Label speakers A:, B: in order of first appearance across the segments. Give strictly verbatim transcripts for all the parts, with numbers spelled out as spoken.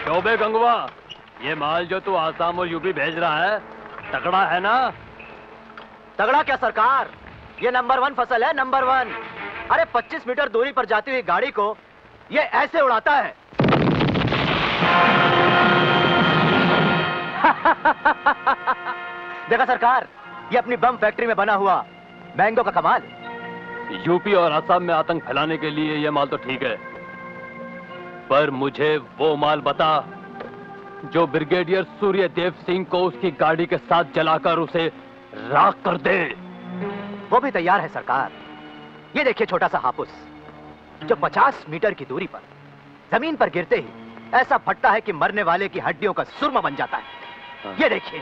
A: शोबे गंगवा, ये माल जो तू आसाम और यूपी भेज रहा है तगड़ा है ना?
B: तगड़ा क्या सरकार, ये नंबर वन फसल है, नंबर वन। अरे पच्चीस मीटर दूरी पर जाती हुई गाड़ी को ये ऐसे उड़ाता है। देखा सरकार, ये अपनी बम फैक्ट्री में बना हुआ मैंगो का कमाल।
A: यूपी और असम में आतंक फैलाने के लिए ये माल तो ठीक है, पर मुझे वो माल बता जो ब्रिगेडियर सूर्यदेव सिंह को उसकी गाड़ी के साथ जलाकर उसे राख कर दे।
B: वो भी तैयार है सरकार। ये देखिए छोटा सा हापुस जो पचास मीटर की दूरी पर जमीन पर गिरते ही ऐसा फटता है कि मरने वाले की हड्डियों का सुरमा बन जाता है। ये देखिए।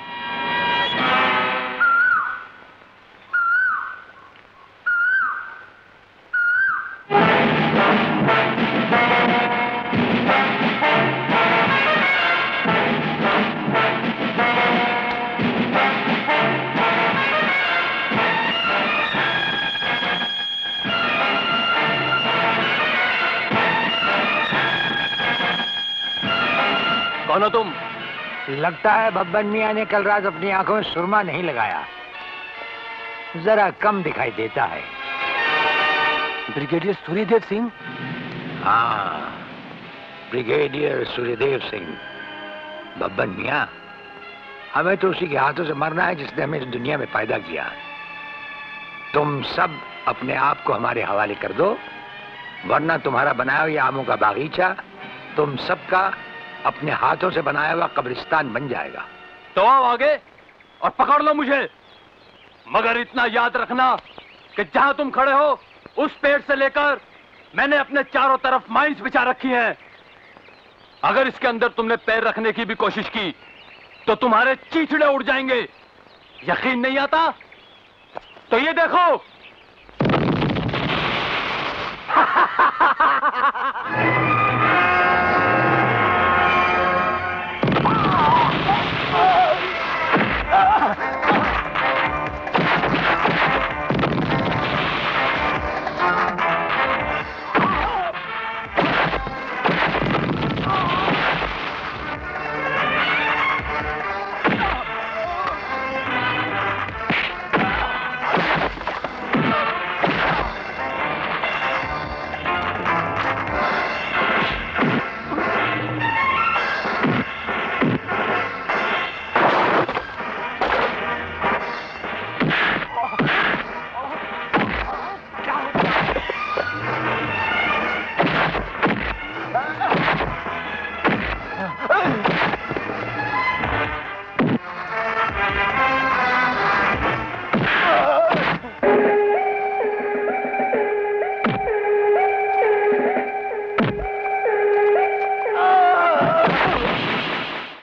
A: कौन हो तुम?
C: लगता है बब्बन मियाँ ने कल रात अपनी आंखों में सुरमा नहीं लगाया, जरा कम दिखाई देता है।
A: ब्रिगेडियर सूर्यदेव सिंह?
C: हाँ, ब्रिगेडियर सूर्यदेव सिंह। बब्बन मियाँ, हमें तो उसी के हाथों से मरना है जिसने हमें इस दुनिया में पैदा किया। तुम सब अपने आप को हमारे हवाले कर दो, वरना तुम्हारा बनाया हुआ आमों का बागीचा तुम सबका अपने हाथों से बनाया हुआ कब्रिस्तान बन जाएगा।
A: तो आओ आगे और पकड़ लो मुझे, मगर इतना याद रखना कि जहां तुम खड़े हो उस पेड़ से लेकर मैंने अपने चारों तरफ माइंस बिछा रखी हैं। अगर इसके अंदर तुमने पैर रखने की भी कोशिश की तो तुम्हारे चीथड़े उड़ जाएंगे। यकीन नहीं आता तो ये देखो।